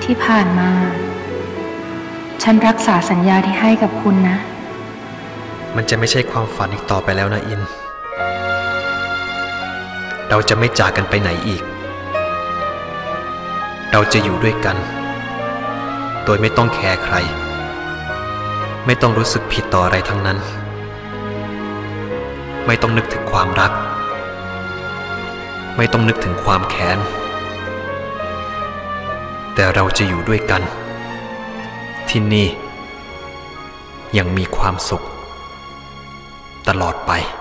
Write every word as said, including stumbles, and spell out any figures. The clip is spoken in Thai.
ที่ผ่านมาฉันรักษาสัญญาที่ให้กับคุณนะมันจะไม่ใช่ความฝันอีกต่อไปแล้วนะอินเราจะไม่จากกันไปไหนอีกเราจะอยู่ด้วยกันโดยไม่ต้องแคร์ใครไม่ต้องรู้สึกผิดต่ออะไรทั้งนั้นไม่ต้องนึกถึงความรักไม่ต้องนึกถึงความแค้นแต่เราจะอยู่ด้วยกันที่นี่ยังมีความสุขตลอดไป